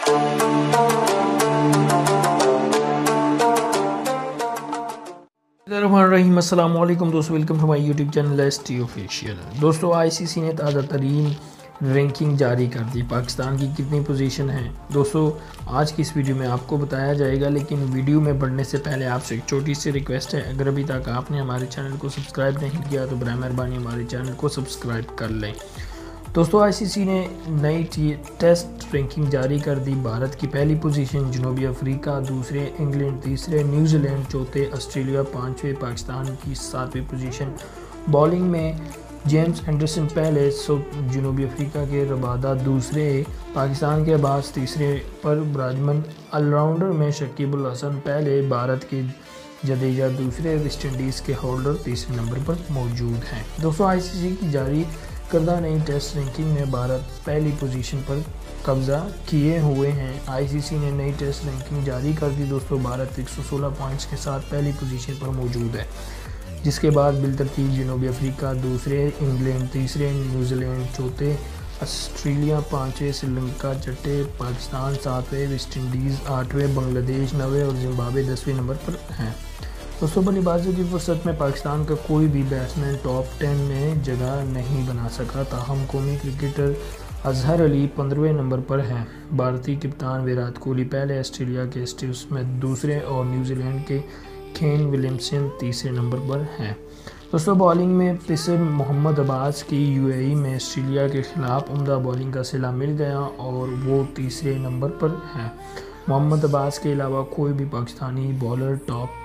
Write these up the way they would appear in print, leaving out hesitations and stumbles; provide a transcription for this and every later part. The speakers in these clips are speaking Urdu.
السلام علیکم دوستو، welcome to my YouTube channel S T official. دوستو آئی سی سی نے تازہ ترین رینکنگ جاری کر دی۔ پاکستان کی کتنی پوزیشن ہیں دوستو آج کی اس ویڈیو میں آپ کو بتایا جائے گا، لیکن ویڈیو میں بڑھنے سے پہلے آپ سے ایک چھوٹی سی ریکویسٹ ہے، اگر ابھی تک آپ نے ہمارے چینل کو سبسکرائب نہیں کیا تو برائے مہربانی ہمارے چینل کو سبسکرائب کر لیں۔ دوستو آئی سی سی نے نئی ٹیسٹ رینکنگ جاری کر دی۔ بھارت کی پہلی پوزیشن، جنوبی افریقہ دوسرے، انگلینڈ تیسرے، نیوزی لینڈ چوتھے، آسٹریلیا پانچویں، پاکستان کی ساتویں پوزیشن۔ بالنگ میں جیمز اینڈرسن پہلے، جنوبی افریقہ کے ربادہ دوسرے، پاکستان کے عباس تیسرے پر براجمن۔ آل راؤنڈر میں شکیب الحسن پہلے، بھارت کے جڈیجہ دوسرے، ویسٹ انڈیز کے ہولڈر تیسرے نمبر پر موجود ہیں۔ دوستو آئی سی سی کی جاری کردہ نئی ٹیسٹ رینکنگ میں بھارت پہلی پوزیشن پر قبضہ کیے ہوئے ہیں۔ آئی سی سی نے نئی ٹیسٹ رینکنگ جاری کر دی۔ دوستو بھارت 116 پوائنٹس کے ساتھ پہلی پوزیشن پر موجود ہے، جس کے بعد بالترتیب جنوبی افریقہ دوسرے، انگلینڈ تیسرے، نیوزی لینڈ چوتھے، آسٹریلیا پانچویں، سری لنکا چھٹے، پاکستان ساتویں، ویسٹ انڈیز آٹھویں، بنگلہ دیش نویں اور زمبابوے 10ویں نمبر پر ہیں۔ دوستو بلے بازی کی فرصت میں پاکستان کا کوئی بھی بیٹسمین ٹاپ 10 میں جگہ نہیں بنا سکا، تاہم قومی کرکٹر اظہر علی 15ویں نمبر پر ہیں۔ بھارتی کپتان ویرات کوہلی پہلے، آسٹریلیا کے اسٹیو اسمتھ دوسرے اور نیوزی لینڈ کے کین ولیمسن تیسرے نمبر پر ہیں۔ دوستو بالنگ میں پیسر محمد عباس کی یو اے ای میں آسٹریلیا کے خلاف عمدہ بالنگ کا صلہ مل گیا اور وہ تیسرے نمبر پر ہیں۔ محمد عباس کے علاوہ کوئی بھی پاکستانی بالر ٹاپ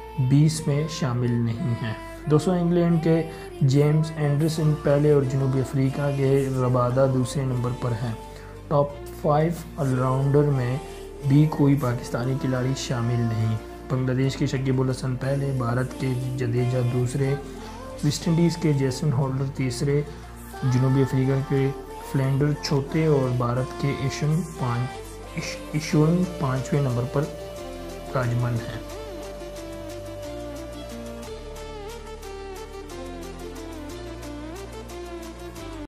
20 میں شامل نہیں ہیں۔ دوستو انگلینڈ کے جیمز اینڈرسن پہلے اور جنوبی افریقہ کے ربادہ دوسرے نمبر پر ہیں۔ ٹاپ 5 آل راؤنڈر میں بھی کوئی پاکستانی کھلاڑی شامل نہیں۔ بنگلہ دیش کے شکیب الحسن پہلے، بھارت کے جڈیجہ دوسرے، ویسٹ انڈیز کے جیسن ہولڈر تیسرے، جنوبی افریقہ کے فلینڈر چوتھے اور بھارت کے ایشون پانچویں نمبر پر براجمان ہیں۔